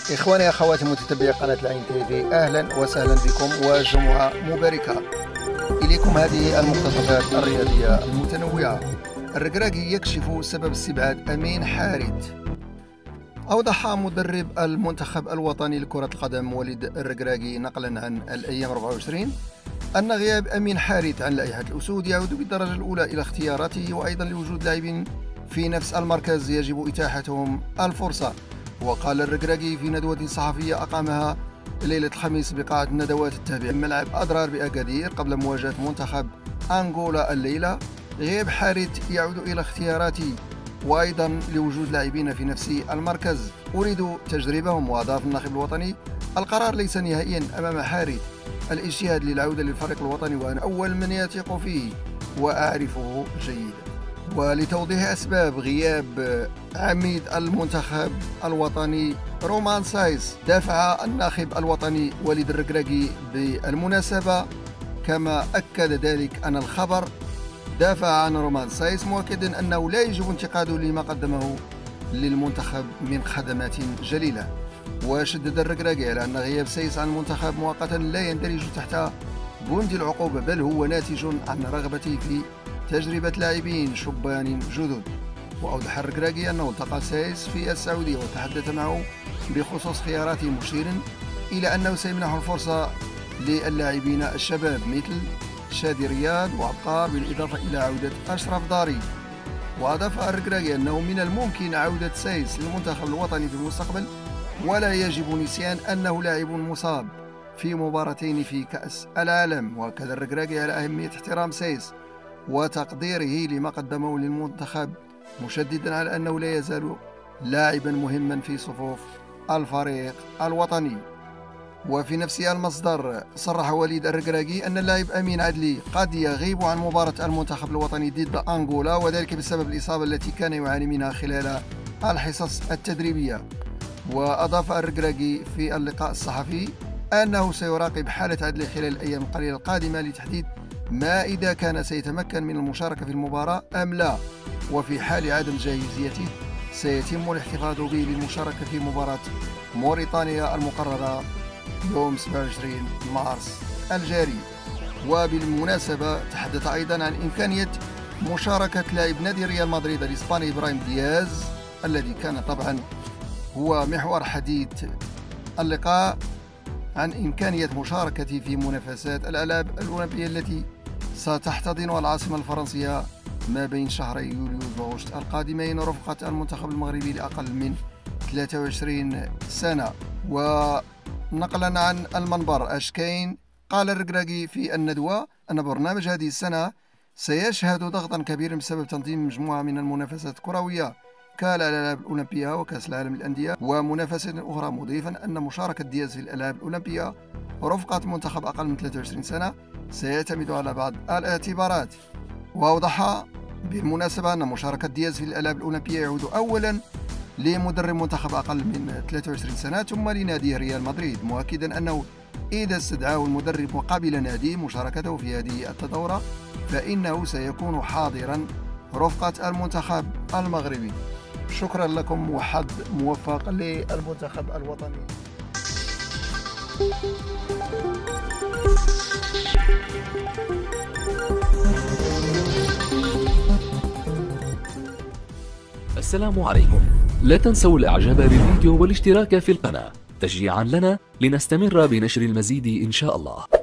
إخواني أخواتي متتبعي قناة العين تيفي، أهلا وسهلا بكم وجمعة مباركة إليكم. هذه المقتطفات الرياضية المتنوعة. الركراكي يكشف سبب استبعاد أمين حارث. أوضح مدرب المنتخب الوطني لكرة القدم وليد الركراكي نقلا عن الأيام 24 أن غياب أمين حارث عن لائحة الأسود يعود بالدرجة الأولى إلى اختياراته، وأيضا لوجود لاعبين في نفس المركز يجب إتاحتهم الفرصة. وقال الركراكي في ندوة صحفية أقامها ليلة الخميس بقاعة الندوات التابعة ملعب أضرار بأكادير قبل مواجهة منتخب أنغولا الليلة: غياب حارث يعود إلى اختياراتي، وأيضا لوجود لاعبين في نفس المركز أريد تجربهم. وأضاف الناخب الوطني: القرار ليس نهائيا أمام حارث، الاجتهاد للعودة للفريق الوطني وأنا أول من يثق فيه وأعرفه جيدا. ولتوضيح أسباب غياب عميد المنتخب الوطني رومان سايس، دافع الناخب الوطني وليد الركراكي بالمناسبة، كما أكد ذلك أن الخبر دافع عن رومان سايس مؤكدا أنه لا يجب انتقاده لما قدمه للمنتخب من خدمات جليلة. وشدد الركراكي على أن غياب سايس عن المنتخب مؤقتا لا يندرج تحت بند العقوبة، بل هو ناتج عن رغبته في تجربة لاعبين شبان جدد. وأوضح الركراكي أنه التقى سايس في السعودية وتحدث معه بخصوص خياراته، مشيرا إلى أنه سيمنح الفرصة للاعبين الشباب مثل شادي رياض وعبقار، بالإضافة إلى عودة أشرف داري. وأضاف الركراكي أنه من الممكن عودة سايس للمنتخب الوطني في المستقبل، ولا يجب نسيان أنه لاعب مصاب في مباراتين في كأس العالم. وأكد الركراكي على أهمية احترام سايس وتقديره لما قدمه للمنتخب، مشددا على أنه لا يزال لاعبا مهما في صفوف الفريق الوطني. وفي نفس المصدر صرح وليد الركراكي أن اللاعب أمين عدلي قد يغيب عن مباراة المنتخب الوطني ضد أنغولا، وذلك بسبب الإصابة التي كان يعاني منها خلال الحصص التدريبية. وأضاف الركراكي في اللقاء الصحفي أنه سيراقب حالة عدلي خلال الأيام القليلة القادمة لتحديد ما إذا كان سيتمكن من المشاركة في المباراة أم لا، وفي حال عدم جاهزيته سيتم الاحتفاظ به للمشاركة في مباراة موريتانيا المقررة يوم 27 مارس الجاري. وبالمناسبة تحدث أيضا عن إمكانية مشاركة لاعب نادي ريال مدريد الإسباني إبراهيم دياز، الذي كان طبعا هو محور حديث اللقاء، عن إمكانية مشاركته في منافسات الألعاب الأولمبية التي ستحتضنها العاصمة الفرنسية ما بين شهري يوليو وأغسطس القادمين رفقة المنتخب المغربي لأقل من 23 سنة. ونقلا عن المنبر أشكين، قال الركراكي في الندوة أن برنامج هذه السنة سيشهد ضغطا كبيرا بسبب تنظيم مجموعة من المنافسات الكروية كالألعاب الأولمبية وكأس العالم للأندية ومنافسات أخرى، مضيفا أن مشاركة دياز في الألعاب الأولمبية رفقة منتخب أقل من 23 سنة سيعتمد على بعض الاعتبارات. وأوضح بالمناسبة أن مشاركة دياز في الألعاب الأولمبية يعود أولا لمدرب منتخب أقل من 23 سنة ثم لنادي ريال مدريد، مؤكدا أنه إذا استدعاه المدرب وقبل ناديه مشاركته في هذه التدورة فإنه سيكون حاضرا رفقة المنتخب المغربي. شكرا لكم وحظ موفق للمنتخب الوطني. السلام عليكم. لا تنسوا الاعجاب بالفيديو والاشتراك في القناة تشجيعا لنا لنستمر بنشر المزيد إن شاء الله.